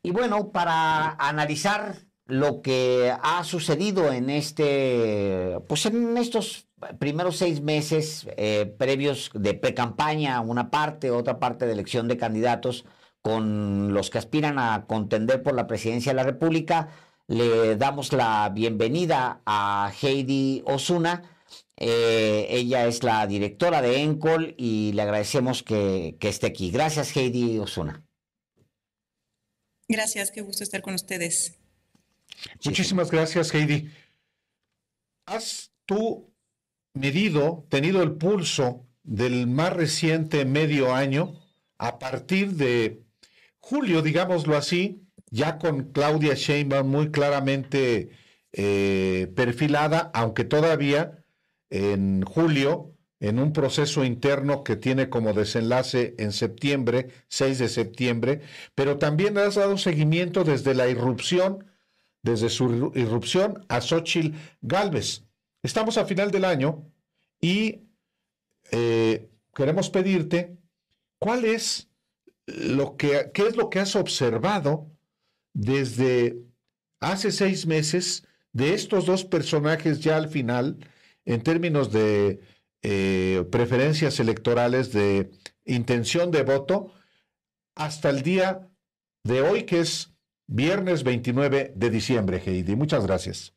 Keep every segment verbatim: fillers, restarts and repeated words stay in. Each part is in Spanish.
Y bueno, para analizar lo que ha sucedido en este, pues en estos primeros seis meses eh, previos de pre-campaña, una parte, otra parte de elección de candidatos con los que aspiran a contender por la presidencia de la República, le damos la bienvenida a Heidi Osuna. Eh, ella es la directora de ENCOL y le agradecemos que, que esté aquí. Gracias, Heidi Osuna. Gracias, qué gusto estar con ustedes. Muchísimas gracias, Heidi. ¿Has tú medido, tenido el pulso del más reciente medio año a partir de julio, digámoslo así, ya con Claudia Sheinbaum muy claramente eh, perfilada, aunque todavía en julio, en un proceso interno que tiene como desenlace en septiembre, seis de septiembre, pero también has dado seguimiento desde la irrupción, desde su irrupción a Xóchitl Gálvez. Estamos a final del año y eh, queremos pedirte cuál es lo que, qué es lo que has observado desde hace seis meses de estos dos personajes ya al final, en términos de eh, preferencias electorales, de intención de voto, hasta el día de hoy, que es viernes veintinueve de diciembre, Heidi. Muchas gracias.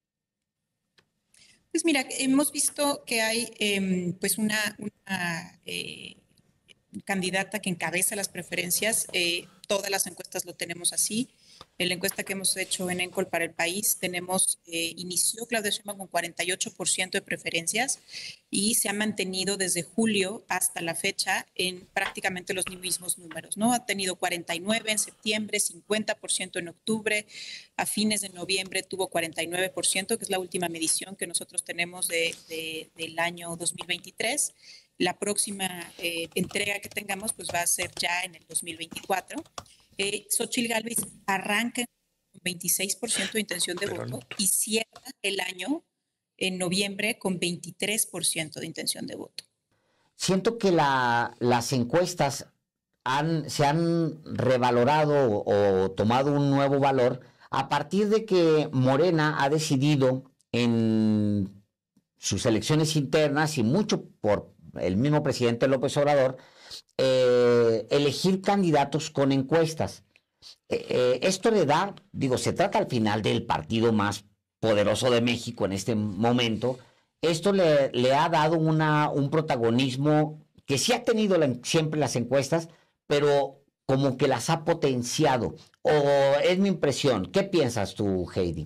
Pues mira, hemos visto que hay eh, pues una, una eh, candidata que encabeza las preferencias. Eh, todas las encuestas lo tenemos así. En la encuesta que hemos hecho en ENCOL para el país, tenemos, eh, inició Claudia Sheinbaum con cuarenta y ocho por ciento de preferencias y se ha mantenido desde julio hasta la fecha en prácticamente los mismos números, ¿no? Ha tenido cuarenta y nueve en septiembre, cincuenta por ciento en octubre, a fines de noviembre tuvo cuarenta y nueve por ciento, que es la última medición que nosotros tenemos de, de, del año dos mil veintitrés. La próxima eh, entrega que tengamos pues va a ser ya en el dos mil veinticuatro. Eh, Xóchitl Gálvez arranca con veintiséis por ciento de intención de Pero voto no. y cierra el año en noviembre con veintitrés por ciento de intención de voto. Siento que la, las encuestas han, se han revalorado o, o tomado un nuevo valor a partir de que Morena ha decidido en sus elecciones internas y mucho por el mismo presidente López Obrador, Eh, elegir candidatos con encuestas. Eh, eh, esto le da, digo, se trata al final del partido más poderoso de México en este momento. Esto le, le ha dado una, un protagonismo que sí ha tenido la, siempre las encuestas, pero como que las ha potenciado. O es mi impresión. ¿Qué piensas tú, Heidi?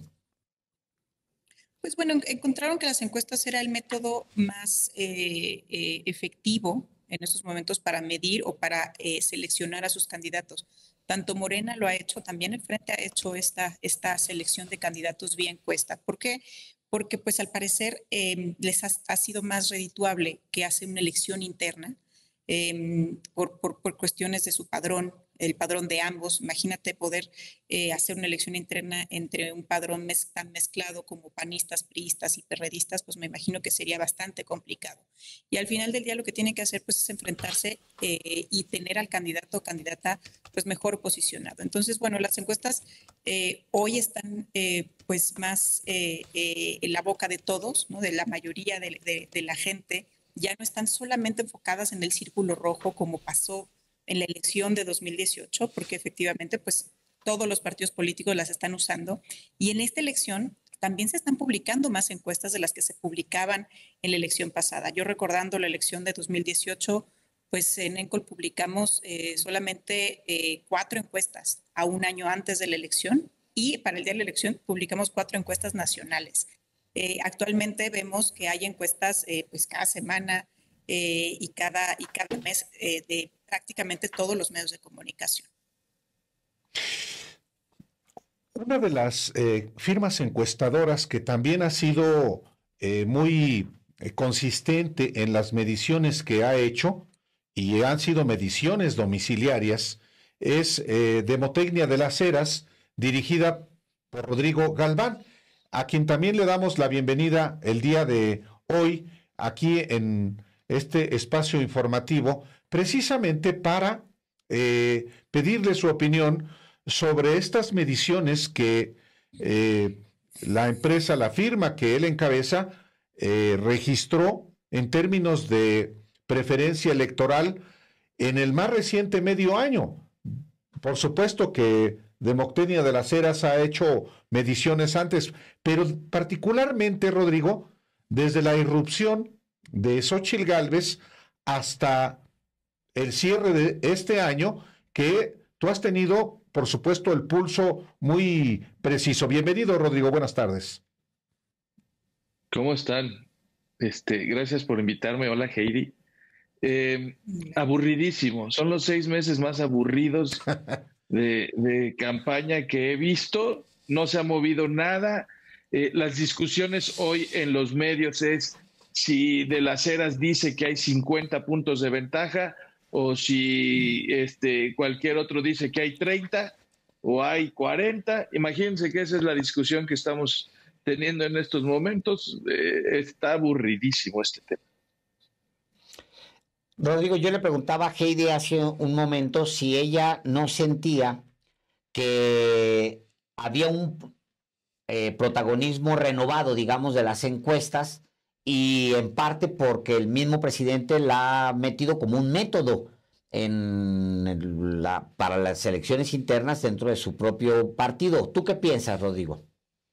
Pues bueno, encontraron que las encuestas era el método más eh, eh, efectivo en estos momentos para medir o para eh, seleccionar a sus candidatos. Tanto Morena lo ha hecho, también el Frente ha hecho esta, esta selección de candidatos vía encuesta. ¿Por qué? Porque pues al parecer eh, les ha, ha sido más redituable que hacer una elección interna eh, por, por, por cuestiones de su padrón, el padrón de ambos. Imagínate poder eh, hacer una elección interna entre un padrón mez, tan mezclado como panistas, priistas y perredistas, pues me imagino que sería bastante complicado. Y al final del día lo que tiene que hacer pues es enfrentarse eh, y tener al candidato o candidata pues mejor posicionado. Entonces, bueno, las encuestas eh, hoy están eh, pues más eh, eh, en la boca de todos, ¿no? De la mayoría de, de, de la gente. Ya no están solamente enfocadas en el círculo rojo como pasó en la elección de dos mil dieciocho, porque efectivamente pues todos los partidos políticos las están usando, y en esta elección también se están publicando más encuestas de las que se publicaban en la elección pasada. Yo recordando la elección de dos mil dieciocho, pues en ENCOL publicamos eh, solamente eh, cuatro encuestas a un año antes de la elección, y para el día de la elección publicamos cuatro encuestas nacionales. Eh, actualmente vemos que hay encuestas eh, pues cada semana eh, y, cada, y cada mes eh, de prácticamente todos los medios de comunicación. Una de las eh, firmas encuestadoras que también ha sido eh, muy eh, consistente en las mediciones que ha hecho, y han sido mediciones domiciliarias, es eh, Demotecnia de las Heras, dirigida por Rodrigo Galván, a quien también le damos la bienvenida el día de hoy aquí en este espacio informativo, precisamente para eh, pedirle su opinión sobre estas mediciones que eh, la empresa, la firma que él encabeza, eh, registró en términos de preferencia electoral en el más reciente medio año. Por supuesto que Democtenia de las Heras ha hecho mediciones antes, pero particularmente, Rodrigo, desde la irrupción de Xóchitl Gálvez hasta el cierre de este año, que tú has tenido, por supuesto, el pulso muy preciso. Bienvenido, Rodrigo, buenas tardes. ¿Cómo están? Este, gracias por invitarme. Hola, Heidi. Eh, aburridísimo. Son los seis meses más aburridos de, de campaña que he visto. No se ha movido nada. Eh, las discusiones hoy en los medios es si de las Heras dice que hay cincuenta puntos de ventaja o si este, cualquier otro dice que hay treinta o hay cuarenta. Imagínense que esa es la discusión que estamos teniendo en estos momentos. Eh, está aburridísimo este tema. Rodrigo, yo le preguntaba a Heidi hace un momento si ella no sentía que había un eh, protagonismo renovado, digamos, de las encuestas, y en parte porque el mismo presidente la ha metido como un método en la, para las elecciones internas dentro de su propio partido. ¿Tú qué piensas, Rodrigo?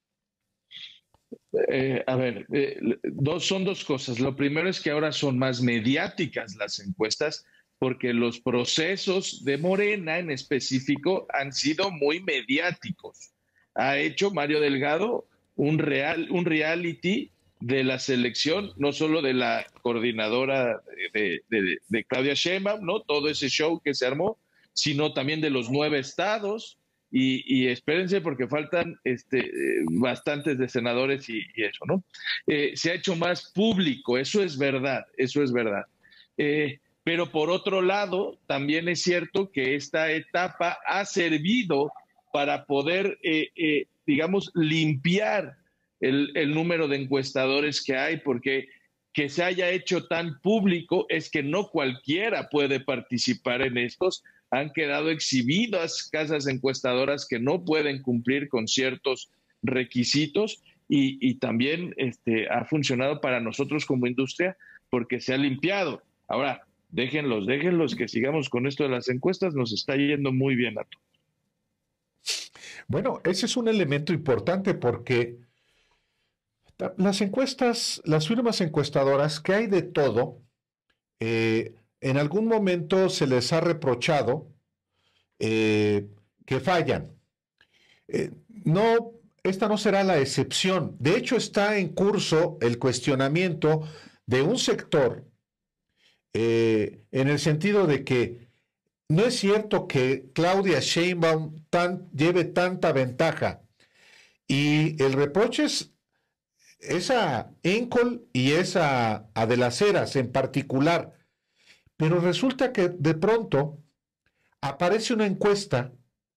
Eh, a ver, eh, dos, son dos cosas. Lo primero es que ahora son más mediáticas las encuestas porque los procesos de Morena en específico han sido muy mediáticos. Ha hecho Mario Delgado un, real, un reality de la selección, no solo de la coordinadora de, de, de Claudia Sheinbaum, ¿no? Todo ese show que se armó, sino también de los nueve estados. Y, y espérense porque faltan este, eh, bastantes de senadores y, y eso, ¿no? Eh, se ha hecho más público, eso es verdad, eso es verdad. Eh, pero por otro lado, también es cierto que esta etapa ha servido para poder, eh, eh, digamos, limpiar el, el número de encuestadores que hay, porque que se haya hecho tan público es que no cualquiera puede participar en estos. Han quedado exhibidas casas encuestadoras que no pueden cumplir con ciertos requisitos y, y también este, ha funcionado para nosotros como industria porque se ha limpiado. Ahora, déjenlos, déjenlos que sigamos con esto de las encuestas, nos está yendo muy bien a todos. Bueno, ese es un elemento importante porque las encuestas, las firmas encuestadoras, que hay de todo, eh, en algún momento se les ha reprochado eh, que fallan. Eh, no, esta no será la excepción. De hecho, está en curso el cuestionamiento de un sector eh, en el sentido de que no es cierto que Claudia Sheinbaum tan, lleve tanta ventaja. Y el reproche es, es a Encol y es a, a De las Heras en particular. Pero resulta que de pronto aparece una encuesta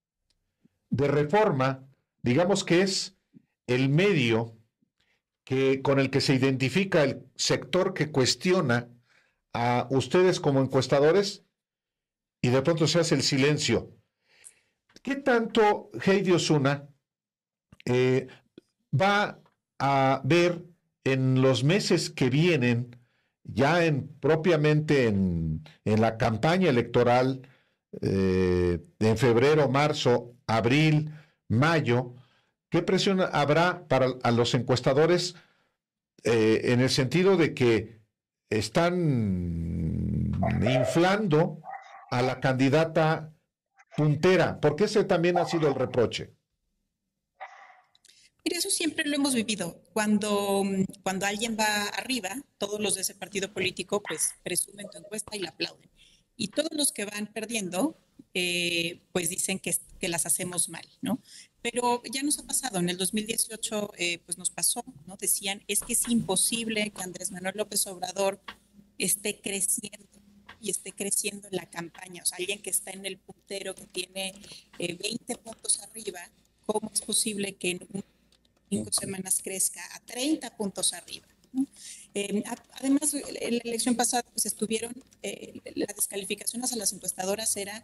de Reforma, digamos que es el medio que, con el que se identifica el sector que cuestiona a ustedes como encuestadores, y de pronto se hace el silencio. ¿Qué tanto Heidi Osuna eh, va a ver en los meses que vienen, ya en, propiamente en, en la campaña electoral eh, en febrero, marzo, abril, mayo, qué presión habrá para a los encuestadores eh, en el sentido de que están inflando a la candidata puntera? Porque ese también ha sido el reproche. Mira, eso siempre lo hemos vivido. Cuando, cuando alguien va arriba, todos los de ese partido político pues presumen tu encuesta y la aplauden. Y todos los que van perdiendo, eh, pues dicen que, que las hacemos mal, ¿no? Pero ya nos ha pasado. En el dos mil dieciocho, eh, pues nos pasó, ¿no? Decían, es que es imposible que Andrés Manuel López Obrador esté creciendo y esté creciendo en la campaña. O sea, alguien que está en el puntero, que tiene eh, veinte puntos arriba, ¿cómo es posible que en un cinco semanas crezca a treinta puntos arriba, ¿no? Eh, además, en la elección pasada pues estuvieron, eh, las descalificaciones a las encuestadoras era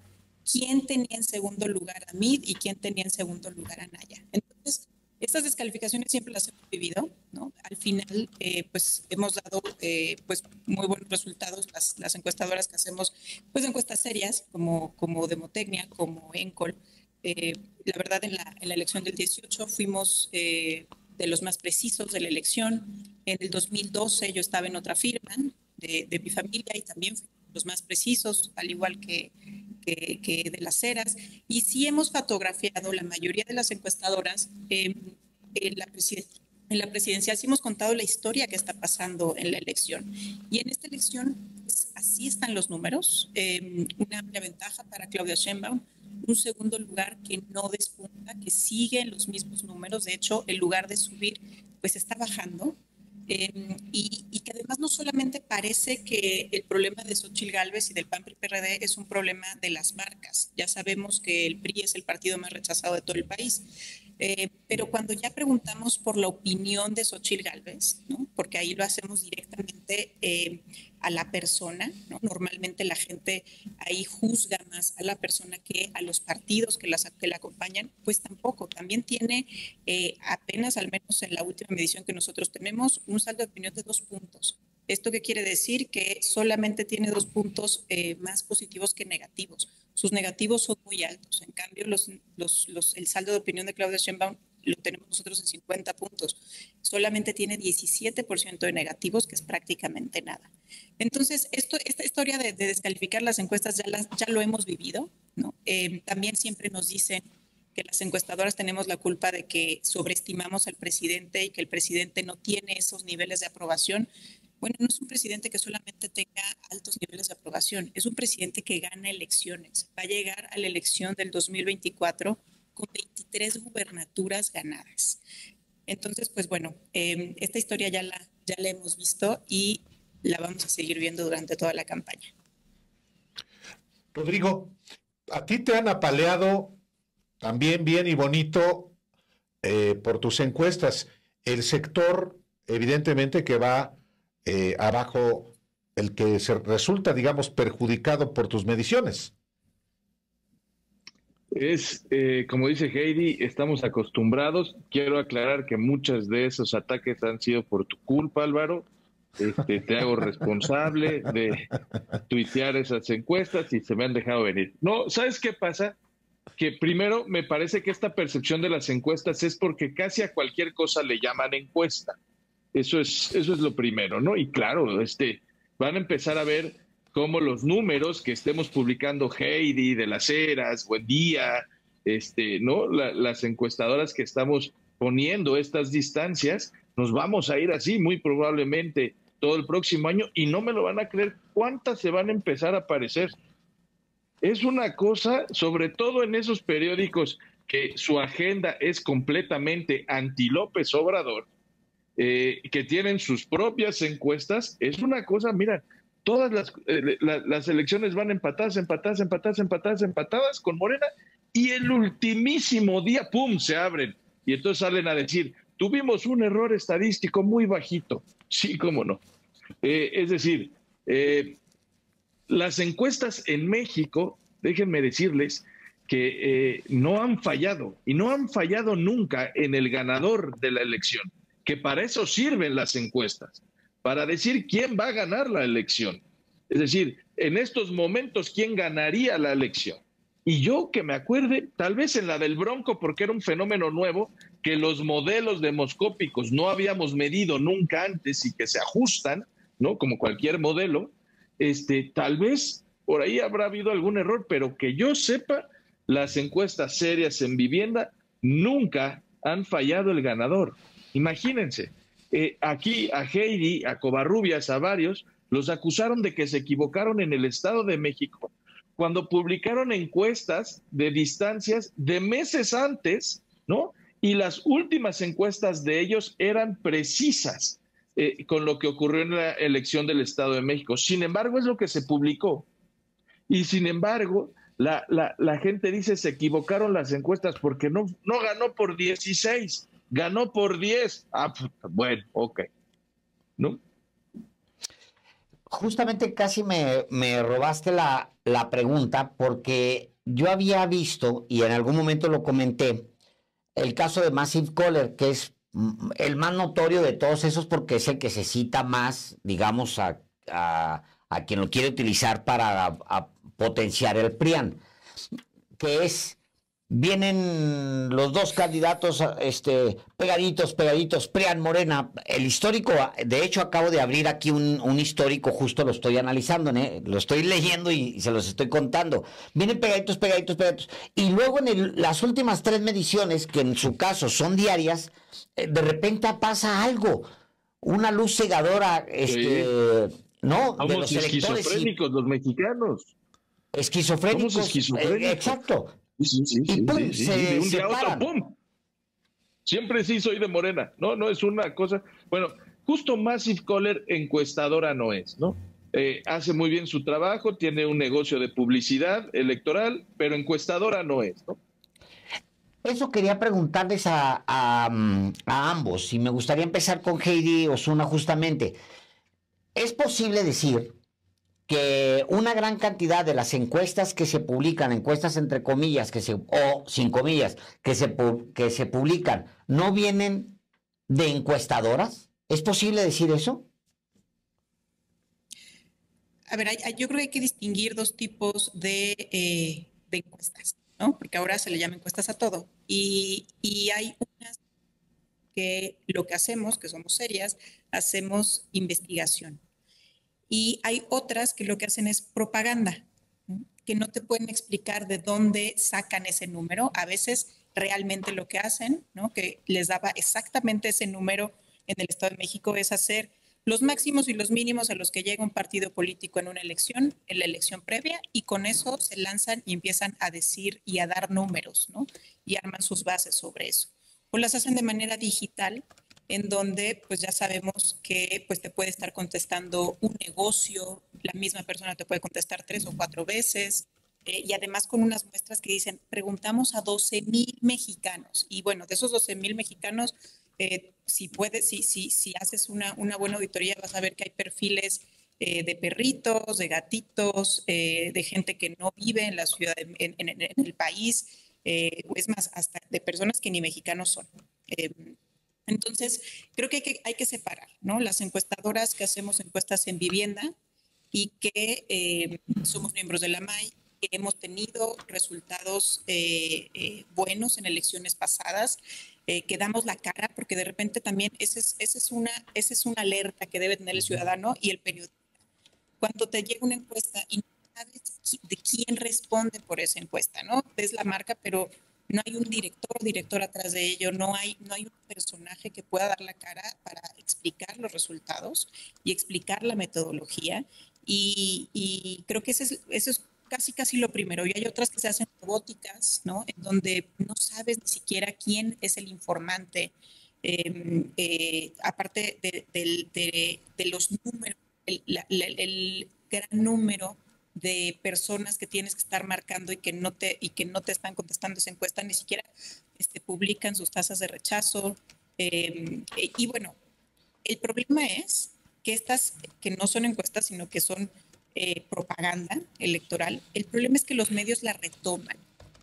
quién tenía en segundo lugar a Mid y quién tenía en segundo lugar a Naya. Entonces, estas descalificaciones siempre las hemos vivido, ¿no? Al final, eh, pues hemos dado eh, pues, muy buenos resultados, las, las encuestadoras que hacemos, pues encuestas serias, como, como Demotecnia, como Encol. Eh, la verdad, en la, en la elección del dieciocho fuimos eh, de los más precisos de la elección. En el dos mil doce yo estaba en otra firma de, de mi familia y también fuimos los más precisos, al igual que, que, que de las Heras. Y sí hemos fotografiado la mayoría de las encuestadoras eh, en, la en la presidencial, sí hemos contado la historia que está pasando en la elección. Y en esta elección, pues, así están los números. Eh, una amplia ventaja para Claudia Sheinbaum, un segundo lugar que no despunta, que sigue en los mismos números. De hecho, en lugar de subir, pues está bajando. Eh, y, y que además no solamente parece que el problema de Xóchitl Gálvez y del P A N P R I P R D es un problema de las marcas. Ya sabemos que el P R I es el partido más rechazado de todo el país. Eh, pero cuando ya preguntamos por la opinión de Xóchitl Gálvez, ¿no? Porque ahí lo hacemos directamente eh, a la persona, ¿no? Normalmente la gente ahí juzga más a la persona que a los partidos que, las, que la acompañan, pues tampoco. También tiene eh, apenas, al menos en la última medición que nosotros tenemos, un saldo de opinión de dos puntos. ¿Esto qué quiere decir? Que solamente tiene dos puntos eh, más positivos que negativos. Sus negativos son muy altos. En cambio, los, los, los, el saldo de opinión de Claudia Sheinbaum lo tenemos nosotros en cincuenta puntos. Solamente tiene diecisiete por ciento de negativos, que es prácticamente nada. Entonces, esto, esta historia de, de descalificar las encuestas ya, las, ya lo hemos vivido, ¿no? Eh, también siempre nos dicen que las encuestadoras tenemos la culpa de que sobreestimamos al presidente y que el presidente no tiene esos niveles de aprobación. Bueno, no es un presidente que solamente tenga altos niveles de aprobación, es un presidente que gana elecciones. Va a llegar a la elección del dos mil veinticuatro con veintitrés gubernaturas ganadas. Entonces, pues bueno, eh, esta historia ya la, ya la hemos visto y la vamos a seguir viendo durante toda la campaña. Rodrigo, a ti te han apaleado también bien y bonito eh, por tus encuestas. El sector, evidentemente, que va eh, abajo, el que se resulta, digamos, perjudicado por tus mediciones. Es, eh, como dice Heidi, estamos acostumbrados. Quiero aclarar que muchos de esos ataques han sido por tu culpa, Álvaro. Este, te hago responsable de tuitear esas encuestas y se me han dejado venir. No, ¿sabes qué pasa? Que primero me parece que esta percepción de las encuestas es porque casi a cualquier cosa le llaman encuesta. Eso es, eso es lo primero, ¿no? Y claro, este, van a empezar a ver cómo los números que estemos publicando Heidi, de las Heras, Buen Día, este, ¿no? La, las encuestadoras que estamos poniendo estas distancias, nos vamos a ir así muy probablemente todo el próximo año y no me lo van a creer cuántas se van a empezar a aparecer. Es una cosa, sobre todo en esos periódicos que su agenda es completamente anti-López Obrador, eh, que tienen sus propias encuestas, es una cosa, mira, todas las, eh, la, las elecciones van empatadas, empatadas, empatadas, empatadas, empatadas con Morena, y el ultimísimo día, ¡pum!, se abren. Y entonces salen a decir, tuvimos un error estadístico muy bajito. Sí, cómo no. Eh, es decir, eh, las encuestas en México, déjenme decirles que eh, no han fallado, y no han fallado nunca en el ganador de la elección, que para eso sirven las encuestas, para decir quién va a ganar la elección. Es decir, en estos momentos, quién ganaría la elección. Y yo que me acuerde, tal vez en la del Bronco, porque era un fenómeno nuevo, que los modelos demoscópicos no habíamos medido nunca antes y que se ajustan, ¿no? Como cualquier modelo, este, tal vez por ahí habrá habido algún error, pero que yo sepa, las encuestas serias en vivienda nunca han fallado el ganador. Imagínense, eh, aquí a Heidi, a Covarrubias, a varios, los acusaron de que se equivocaron en el Estado de México cuando publicaron encuestas de distancias de meses antes, ¿no? Y las últimas encuestas de ellos eran precisas eh, con lo que ocurrió en la elección del Estado de México. Sin embargo, es lo que se publicó. Y sin embargo, la, la, la gente dice se equivocaron las encuestas porque no, no ganó por dieciséis, ganó por diez. Ah, bueno, ok. ¿No? Justamente casi me, me robaste la, la pregunta porque yo había visto, y en algún momento lo comenté, el caso de Massive Caller, que es el más notorio de todos esos porque es el que se cita más, digamos, a, a, a quien lo quiere utilizar para a, a potenciar el PRIAN, que es, vienen los dos candidatos este, pegaditos, pegaditos, PRIAN, Morena, el histórico, de hecho acabo de abrir aquí un, un histórico, justo lo estoy analizando, ¿eh? Lo estoy leyendo y, y se los estoy contando, vienen pegaditos, pegaditos, pegaditos, y luego en el, las últimas tres mediciones, que en su caso son diarias, eh, de repente pasa algo, una luz cegadora, este, sí. ¿no? Somos de los esquizofrénicos y... los mexicanos. Esquizofrénicos, Somos esquizofrénicos. Eh, exacto. Sí, sí, sí, y pum, sí, sí, se de un día separan. a otro, ¡pum! Siempre sí soy de Morena. No, no es una cosa. Bueno, justo Massive Caller encuestadora no es, ¿no? Eh, hace muy bien su trabajo, tiene un negocio de publicidad electoral, pero encuestadora no es, ¿no? Eso quería preguntarles a, a, a ambos, y me gustaría empezar con Heidi Osuna justamente. ¿Es posible decir que una gran cantidad de las encuestas que se publican, encuestas entre comillas, que se, o sin comillas, que se, que se publican, no vienen de encuestadoras? ¿Es posible decir eso? A ver, hay, hay, yo creo que hay que distinguir dos tipos de, eh, de encuestas, ¿no? Porque ahora se le llama encuestas a todo. Y, y hay unas que lo que hacemos, que somos serias, hacemos investigación. Y hay otras que lo que hacen es propaganda, ¿no? Que no te pueden explicar de dónde sacan ese número. A veces realmente lo que hacen, ¿no? Que les daba exactamente ese número en el Estado de México, es hacer los máximos y los mínimos a los que llega un partido político en una elección, en la elección previa, y con eso se lanzan y empiezan a decir y a dar números, ¿no? Y arman sus bases sobre eso. O las hacen de manera digital, en donde pues ya sabemos que pues te puede estar contestando un negocio, la misma persona te puede contestar tres o cuatro veces, eh, y además con unas muestras que dicen, preguntamos a doce mil mexicanos, y bueno, de esos doce mil mexicanos, eh, si puedes, si, si, si haces una, una buena auditoría, vas a ver que hay perfiles eh, de perritos, de gatitos, eh, de gente que no vive en la ciudad, en, en, en el país, eh, o es más, hasta de personas que ni mexicanos son. Eh, Entonces, creo que hay, que hay que separar, ¿no? Las encuestadoras que hacemos encuestas en vivienda y que eh, somos miembros de la M A I, que hemos tenido resultados eh, eh, buenos en elecciones pasadas, eh, que damos la cara, porque de repente también esa es, ese es, una, ese es una alerta que debe tener el ciudadano y el periodista. Cuando te llega una encuesta y no sabes de quién responde por esa encuesta, ¿no? Es la marca, pero no hay un director o director atrás de ello, no hay, no hay un personaje que pueda dar la cara para explicar los resultados y explicar la metodología. Y, y creo que ese es, eso es casi, casi lo primero. Y hay otras que se hacen robóticas, ¿no? En donde no sabes ni siquiera quién es el informante. Eh, eh, aparte de, de, de, de los números, el, la, la, el gran número de personas que tienes que estar marcando y que no te, y que no te están contestando esa encuesta, ni siquiera este, publican sus tasas de rechazo. Eh, y bueno, el problema es que estas, que no son encuestas, sino que son eh, propaganda electoral, el problema es que los medios la retoman.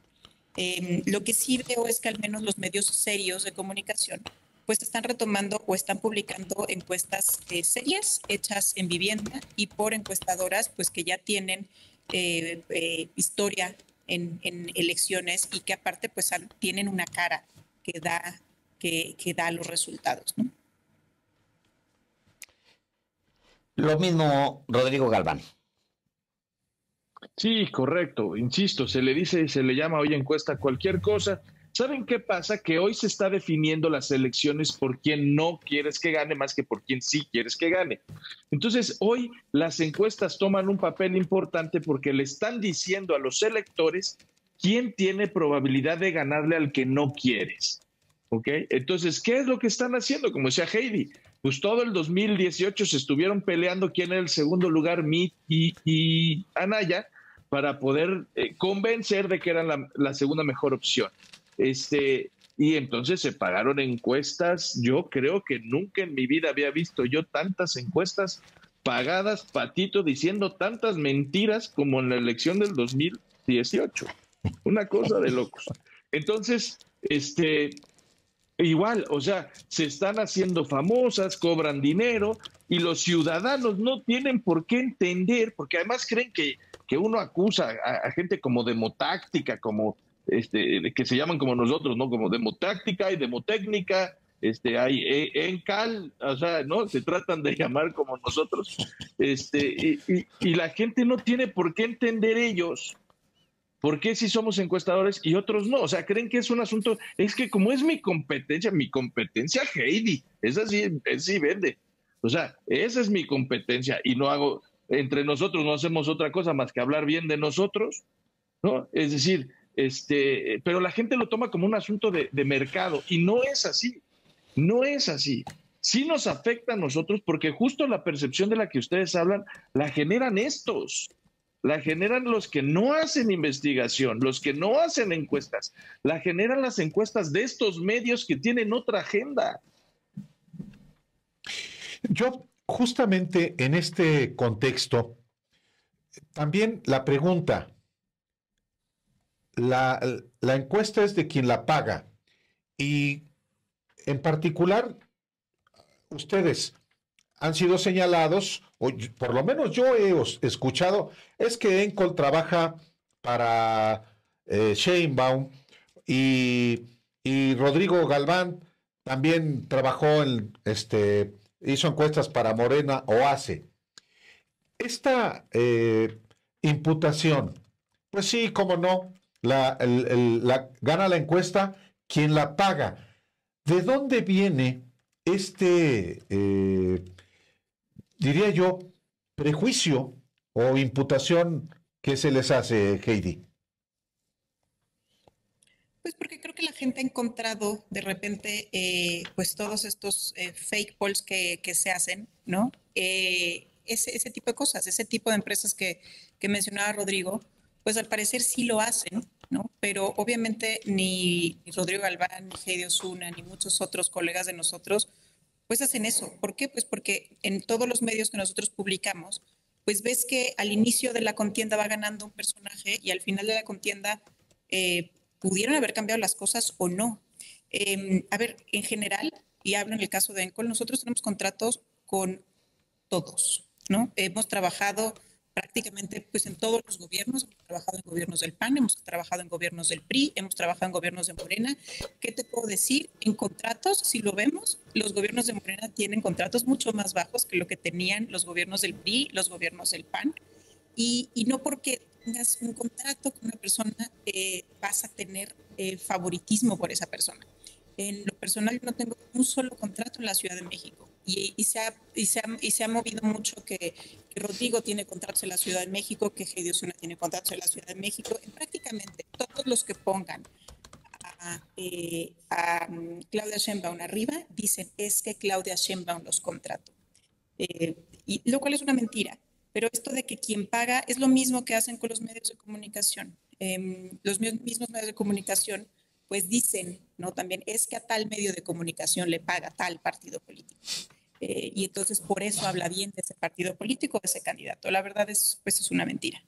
Eh, lo que sí veo es que al menos los medios serios de comunicación pues están retomando o están publicando encuestas eh, serias hechas en vivienda y por encuestadoras pues que ya tienen eh, eh, historia en, en elecciones y que aparte pues tienen una cara que da, que, que da los resultados, ¿no? Lo mismo Rodrigo Galván. Sí, correcto. Insisto, se le dice, se le llama hoy encuesta a cualquier cosa. ¿Saben qué pasa? Que hoy se está definiendo las elecciones por quién no quieres que gane más que por quién sí quieres que gane. Entonces, hoy las encuestas toman un papel importante porque le están diciendo a los electores quién tiene probabilidad de ganarle al que no quieres. ¿Ok? Entonces, ¿qué es lo que están haciendo? Como decía Heidi, pues todo el dos mil dieciocho se estuvieron peleando quién era el segundo lugar, Mitt y, y Anaya, para poder eh, convencer de que era la, la segunda mejor opción. Este, y entonces se pagaron encuestas. Yo creo que nunca en mi vida había visto yo tantas encuestas pagadas, Patito, diciendo tantas mentiras como en la elección del dos mil dieciocho. Una cosa de locos. Entonces, este, igual, o sea, se están haciendo famosas, cobran dinero y los ciudadanos no tienen por qué entender, porque además creen que, que uno acusa a, a gente como demotáctica, como este, que se llaman como nosotros, ¿no? Como demotáctica y demotécnica, este, hay encal, o sea, ¿no? Se tratan de llamar como nosotros, este, y, y, y la gente no tiene por qué entender ellos. ¿Por qué si somos encuestadores y otros no? O sea, creen que es un asunto, es que como es mi competencia, mi competencia, Heidi, esa sí, esa sí vende. O sea, esa es mi competencia y no hago, entre nosotros no hacemos otra cosa más que hablar bien de nosotros, ¿no? Es decir, este, pero la gente lo toma como un asunto de, de mercado y no es así, no es así. Sí nos afecta a nosotros porque justo la percepción de la que ustedes hablan la generan estos. La generan los que no hacen investigación, los que no hacen encuestas, la generan las encuestas de estos medios que tienen otra agenda. Yo, justamente en este contexto, también la pregunta, la, la encuesta es de quien la paga y en particular ustedes han sido señalados, o por lo menos yo he escuchado, es que Encol trabaja para eh, Sheinbaum y, y Rodrigo Galván también trabajó, en, este, hizo encuestas para Morena o hace. Esta eh, imputación, pues sí, cómo no, la, el, el, la, gana la encuesta quien la paga. ¿De dónde viene este... Eh, diría yo, prejuicio o imputación que se les hace, Heidi? Pues porque creo que la gente ha encontrado de repente, eh, pues todos estos eh, fake polls que, que se hacen, ¿no? Eh, ese, ese tipo de cosas, ese tipo de empresas que, que mencionaba Rodrigo, pues al parecer sí lo hacen, ¿no? Pero obviamente ni Rodrigo Galván, ni Heidi Osuna, ni muchos otros colegas de nosotros, pues hacen eso. ¿Por qué? Pues porque en todos los medios que nosotros publicamos, pues ves que al inicio de la contienda va ganando un personaje y al final de la contienda eh, pudieron haber cambiado las cosas o no. Eh, a ver, en general, y hablo en el caso de Encol, nosotros tenemos contratos con todos, ¿no? Hemos trabajado prácticamente pues en todos los gobiernos, hemos trabajado en gobiernos del P A N, hemos trabajado en gobiernos del P R I, hemos trabajado en gobiernos de Morena. ¿Qué te puedo decir? En contratos, si lo vemos, los gobiernos de Morena tienen contratos mucho más bajos que lo que tenían los gobiernos del P R I, los gobiernos del P A N. Y, y no porque tengas un contrato con una persona eh, vas a tener eh, favoritismo por esa persona. En lo personal, no tengo un solo contrato en la Ciudad de México. Y, y, se, ha, y, se, ha, y se ha movido mucho que, que Rodrigo tiene contratos en la Ciudad de México, que Heidi Osuna tiene contratos en la Ciudad de México. Y prácticamente todos los que pongan a, eh, a Claudia Sheinbaum arriba dicen es que Claudia Sheinbaum los contrató. Eh, y, lo cual es una mentira. Pero esto de que quien paga es lo mismo que hacen con los medios de comunicación. Eh, los mismos medios de comunicación pues dicen, ¿no? También es que a tal medio de comunicación le paga tal partido político. Eh, y entonces por eso habla bien de ese partido político, de ese candidato. La verdad es, pues es una mentira.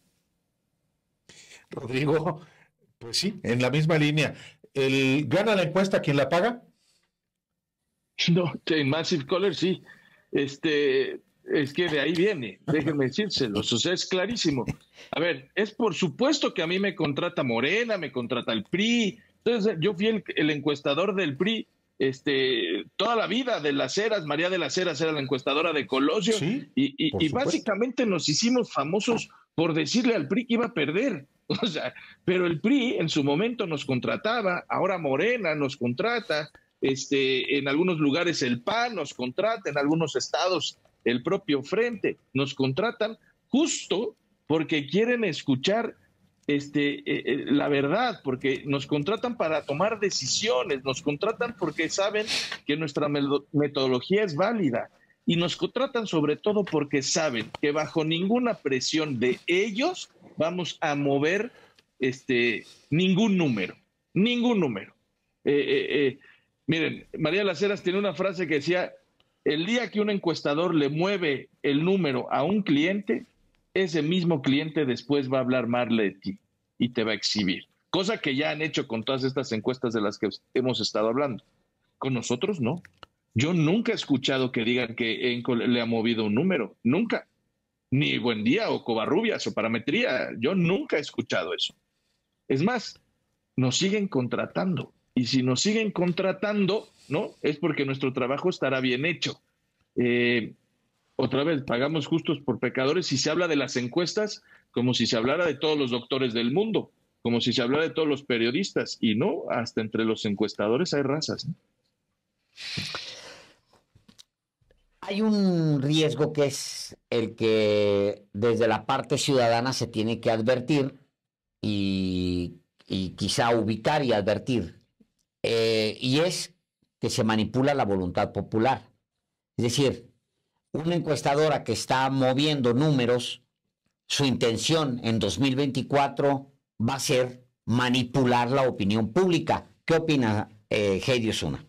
Rodrigo, pues sí, en la misma línea. ¿El, ¿Gana la encuesta quien la paga? No, en Massive Caller sí. Este, es que de ahí viene, déjenme decírselos, o sea, es clarísimo. A ver, es por supuesto que a mí me contrata Morena, me contrata el P R I. Entonces, yo fui el, el encuestador del P R I este, toda la vida, de las Heras. María de las Heras era la encuestadora de Colosio, sí, y, y, y básicamente nos hicimos famosos por decirle al P R I que iba a perder. O sea, pero el P R I en su momento nos contrataba, ahora Morena nos contrata, este, en algunos lugares el P A N nos contrata, en algunos estados el propio Frente nos contratan justo porque quieren escuchar Este, eh, la verdad, porque nos contratan para tomar decisiones, nos contratan porque saben que nuestra metodología es válida y nos contratan sobre todo porque saben que bajo ninguna presión de ellos vamos a mover este, ningún número, ningún número. Eh, eh, eh, miren, María Las Heras tiene una frase que decía, el día que un encuestador le mueve el número a un cliente, ese mismo cliente después va a hablar mal de ti y te va a exhibir. cosa que ya han hecho con todas estas encuestas de las que hemos estado hablando. Con nosotros no. Yo nunca he escuchado que digan que Enco le ha movido un número, nunca. Ni Buendía o Covarrubias o Parametría, yo nunca he escuchado eso. Es más, nos siguen contratando. Y si nos siguen contratando, ¿no? Es porque nuestro trabajo estará bien hecho. Eh, otra vez, pagamos justos por pecadores y se habla de las encuestas como si se hablara de todos los doctores del mundo, como si se hablara de todos los periodistas. Y no, hasta entre los encuestadores hay razas, ¿no? Hay un riesgo que es el que desde la parte ciudadana se tiene que advertir y, y quizá ubicar y advertir. Eh, y es que se manipula la voluntad popular. Es decir, una encuestadora que está moviendo números, su intención en dos mil veinticuatro va a ser manipular la opinión pública. ¿Qué opina eh, Heidi Osuna?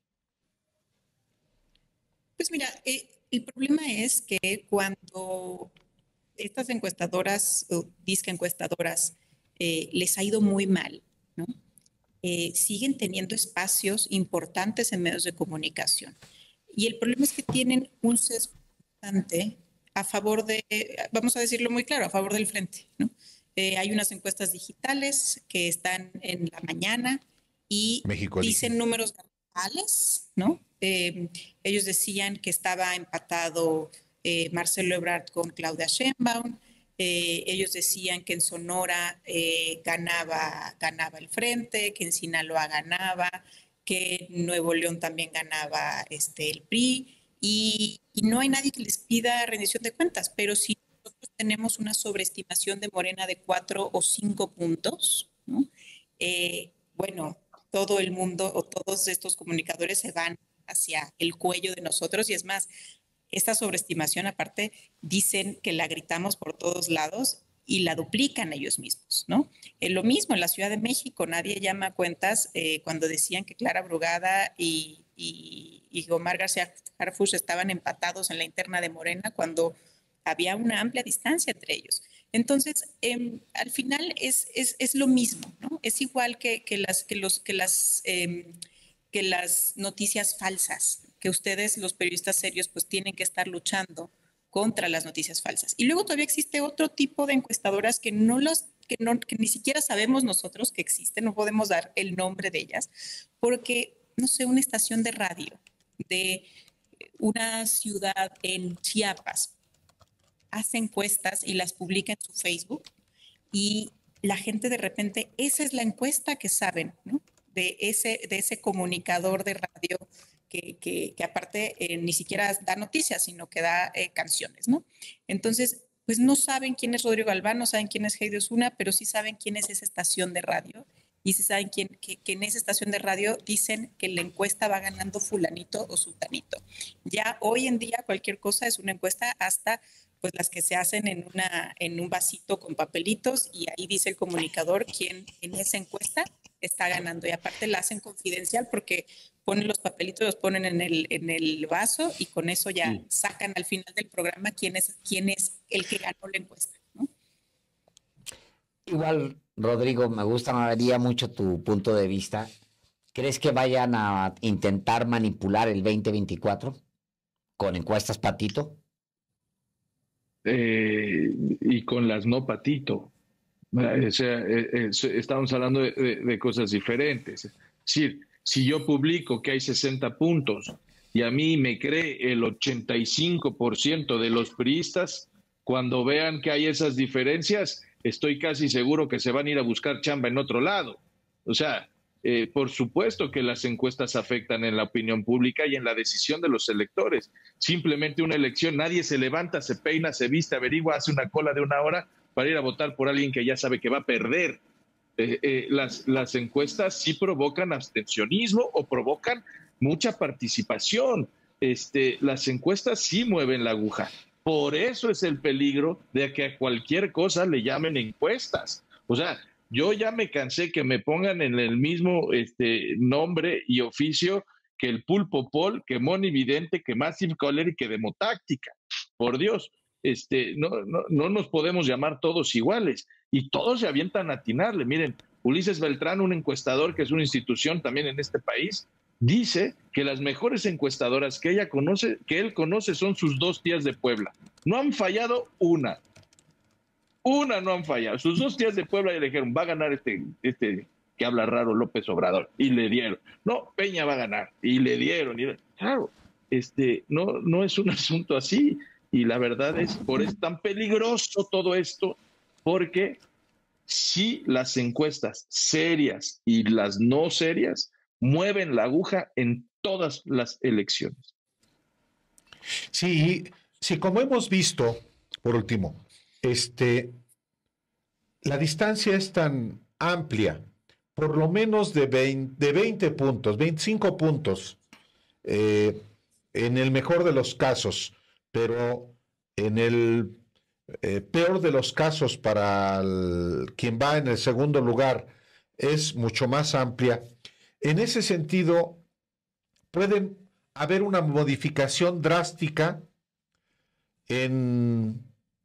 Pues mira, eh, el problema es que cuando estas encuestadoras, o disque encuestadoras, eh, les ha ido muy mal, ¿no? Eh, siguen teniendo espacios importantes en medios de comunicación. Y el problema es que tienen un sesgo importante a favor de, vamos a decirlo muy claro, a favor del frente, ¿no? Eh, hay unas encuestas digitales que están en la mañana y México dicen elige. números reales, ¿no? Eh, ellos decían que estaba empatado eh, Marcelo Ebrard con Claudia Sheinbaum. Eh, ellos decían que en Sonora eh, ganaba, ganaba el Frente, que en Sinaloa ganaba, que en Nuevo León también ganaba este, el P R I, y, y no hay nadie que les pida rendición de cuentas, pero si nosotros tenemos una sobreestimación de Morena de cuatro o cinco puntos, ¿no? eh, bueno, todo el mundo o todos estos comunicadores se van hacia el cuello de nosotros, y es más, esta sobreestimación aparte dicen que la gritamos por todos lados y la duplican ellos mismos, ¿no? Eh, lo mismo en la Ciudad de México, nadie llama a cuentas eh, cuando decían que Clara Brugada y, y, y Omar García Harfuch estaban empatados en la interna de Morena cuando había una amplia distancia entre ellos. Entonces, eh, al final es, es, es lo mismo, ¿no? Es igual que, que las, que los, que las, eh, que las noticias falsas, que ustedes, los periodistas serios, pues tienen que estar luchando contra las noticias falsas. Y luego todavía existe otro tipo de encuestadoras que, no los, que, no, que ni siquiera sabemos nosotros que existen, no podemos dar el nombre de ellas, porque, no sé, una estación de radio de una ciudad en Chiapas hace encuestas y las publica en su Facebook, y la gente de repente, esa es la encuesta que saben, ¿no? De ese, de ese comunicador de radio que, que, que aparte eh, ni siquiera da noticias, sino que da eh, canciones, ¿no? Entonces, pues no saben quién es Rodrigo Galván, no saben quién es Heidi Osuna, pero sí saben quién es esa estación de radio, y sí saben quién, que, que en esa estación de radio dicen que la encuesta va ganando fulanito o sultanito. Ya hoy en día cualquier cosa es una encuesta, hasta pues las que se hacen en, una, en un vasito con papelitos, y ahí dice el comunicador quién en esa encuesta está ganando, y aparte la hacen confidencial porque ponen los papelitos, los ponen en el, en el vaso, y con eso ya sí sacan al final del programa quién es, quién es el que ganó la encuesta, ¿no? Igual, Rodrigo, me gustaría mucho tu punto de vista. ¿Crees que vayan a intentar manipular el veinte veinticuatro con encuestas patito? Eh, y con las no patito. O sea, eh, eh, estamos hablando de, de, de cosas diferentes. Es decir, si yo publico que hay sesenta puntos y a mí me cree el ochenta y cinco por ciento de los priistas, cuando vean que hay esas diferencias, estoy casi seguro que se van a ir a buscar chamba en otro lado. O sea, eh, por supuesto que las encuestas afectan en la opinión pública y en la decisión de los electores. Simplemente una elección, nadie se levanta, se peina, se viste, averigua, hace una cola de una hora para ir a votar por alguien que ya sabe que va a perder. Eh, eh, las, las encuestas sí provocan abstencionismo o provocan mucha participación. Este, las encuestas sí mueven la aguja. Por eso es el peligro de que a cualquier cosa le llamen encuestas. O sea, yo ya me cansé que me pongan en el mismo este, nombre y oficio que el Pulpo Pol, que Moni Vidente, que Massive Caller y que Demotáctica. Por Dios, este, no, no, no nos podemos llamar todos iguales. Y todos se avientan a atinarle. Miren, Ulises Beltrán, un encuestador que es una institución también en este país, dice que las mejores encuestadoras que ella conoce, que él conoce, son sus dos tías de Puebla. No han fallado una. Una no han fallado. Sus dos tías de Puebla ya le dijeron, va a ganar este, este que habla raro López Obrador. Y le dieron. No, Peña va a ganar. Y le dieron. Y, claro, este, no, no es un asunto así. Y la verdad es, por eso es tan peligroso todo esto, porque si las encuestas serias y las no serias mueven la aguja en todas las elecciones. Sí, sí, como hemos visto, por último, este, la distancia es tan amplia, por lo menos de veinte, de veinte puntos, veinticinco puntos, eh, en el mejor de los casos, pero en el eh, peor de los casos para el, quien va en el segundo lugar es mucho más amplia. En ese sentido, puede haber una modificación drástica en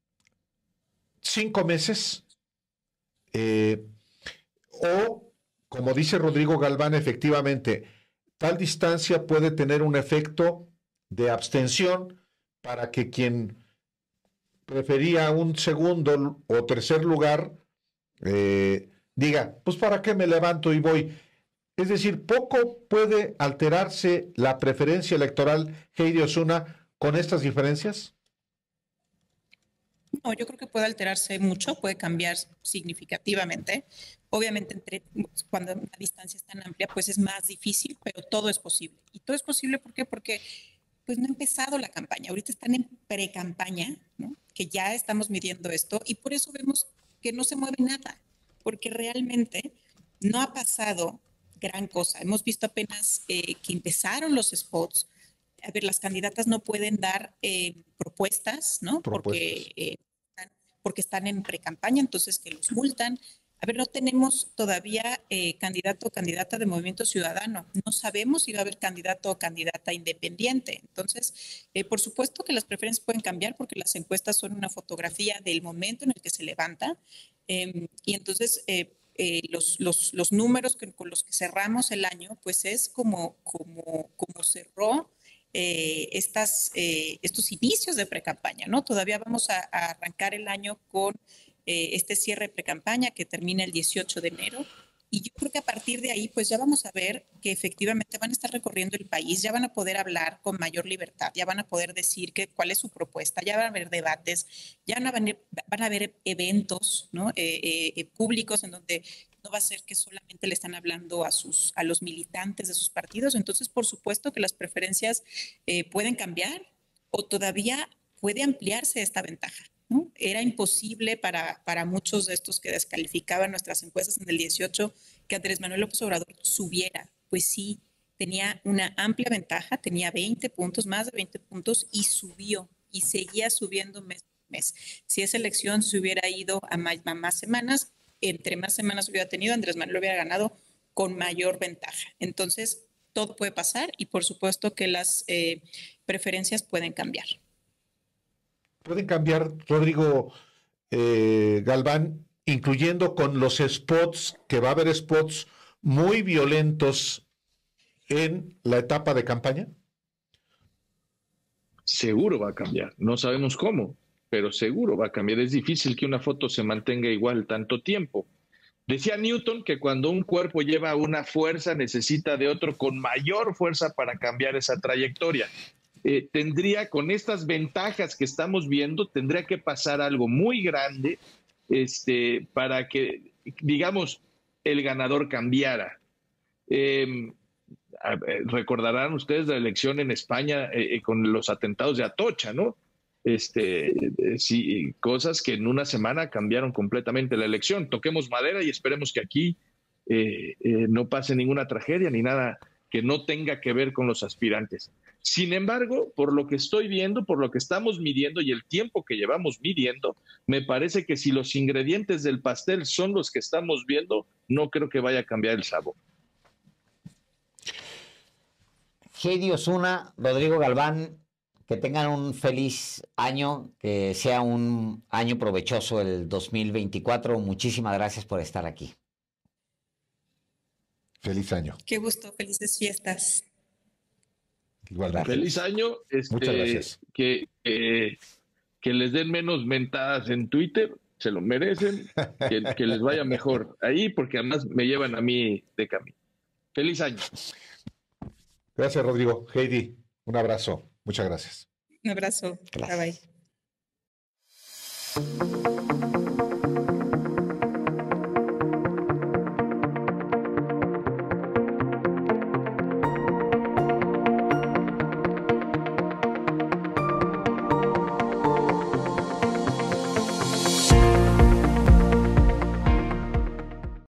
cinco meses, eh, o, como dice Rodrigo Galván, efectivamente, tal distancia puede tener un efecto de abstención para que quien prefería un segundo o tercer lugar eh, diga, pues ¿para qué me levanto y voy? Es decir, poco puede alterarse la preferencia electoral, Heidi Osuna, con estas diferencias. No, yo creo que puede alterarse mucho, puede cambiar significativamente. Obviamente, entre, cuando una distancia es tan amplia, pues es más difícil, pero todo es posible. Y todo es posible, ¿por qué? Porque pues no ha empezado la campaña. Ahorita están en pre-campaña, ¿no? Que ya estamos midiendo esto y por eso vemos que no se mueve nada, porque realmente no ha pasado gran cosa. Hemos visto apenas eh, que empezaron los spots. A ver, las candidatas no pueden dar eh, propuestas, ¿no? Propuestas. Porque, eh, están, porque están en pre-campaña, entonces que los multan. A ver, no tenemos todavía eh, candidato o candidata de Movimiento Ciudadano. No sabemos si va a haber candidato o candidata independiente. Entonces, eh, por supuesto que las preferencias pueden cambiar porque las encuestas son una fotografía del momento en el que se levanta. Eh, y entonces, eh, eh, los, los, los números que, con los que cerramos el año, pues es como, como, como cerró eh, estas, eh, estos inicios de pre-campaña, ¿no? Todavía vamos a, a arrancar el año con Eh, este cierre de pre-campaña que termina el dieciocho de enero. Y yo creo que a partir de ahí, pues ya vamos a ver que efectivamente van a estar recorriendo el país, ya van a poder hablar con mayor libertad, ya van a poder decir que, cuál es su propuesta, ya van a haber debates, ya van a, venir, van a haber eventos, ¿no? eh, eh, públicos en donde no va a ser que solamente le están hablando a, sus, a los militantes de sus partidos. Entonces, por supuesto que las preferencias eh, pueden cambiar o todavía puede ampliarse esta ventaja, ¿no? Era imposible para, para muchos de estos que descalificaban nuestras encuestas en el dieciocho que Andrés Manuel López Obrador subiera. Pues sí, tenía una amplia ventaja, tenía veinte puntos, más de veinte puntos, y subió, y seguía subiendo mes por mes. Si esa elección se hubiera ido a más, a más semanas, entre más semanas hubiera tenido, Andrés Manuel hubiera ganado con mayor ventaja. Entonces, todo puede pasar y por supuesto que las eh, preferencias pueden cambiar. Pueden cambiar, Rodrigo eh, Galván, incluyendo con los spots, que va a haber spots muy violentos en la etapa de campaña. Seguro va a cambiar, no sabemos cómo, pero seguro va a cambiar. Es difícil que una foto se mantenga igual tanto tiempo. Decía Newton que cuando un cuerpo lleva una fuerza, necesita de otro con mayor fuerza para cambiar esa trayectoria. Eh, tendría, con estas ventajas que estamos viendo, tendría que pasar algo muy grande este, para que, digamos, el ganador cambiara. Eh, recordarán ustedes la elección en España eh, con los atentados de Atocha, ¿no? Este, eh, sí, cosas que en una semana cambiaron completamente la elección. Toquemos madera y esperemos que aquí eh, eh, no pase ninguna tragedia ni nada que no tenga que ver con los aspirantes. Sin embargo, por lo que estoy viendo, por lo que estamos midiendo y el tiempo que llevamos midiendo, me parece que si los ingredientes del pastel son los que estamos viendo, no creo que vaya a cambiar el sabor. Heidi Osuna, Rodrigo Galván, que tengan un feliz año, que sea un año provechoso el dos mil veinticuatro. Muchísimas gracias por estar aquí. Feliz año. Qué gusto, felices fiestas. Igualmente. Feliz año. Este, Muchas gracias. Que, eh, que les den menos mentadas en Twitter, se lo merecen, que, que les vaya mejor ahí, porque además me llevan a mí de camino. Feliz año. Gracias, Rodrigo. Heidi, un abrazo. Muchas gracias. Un abrazo. Gracias. Bye bye.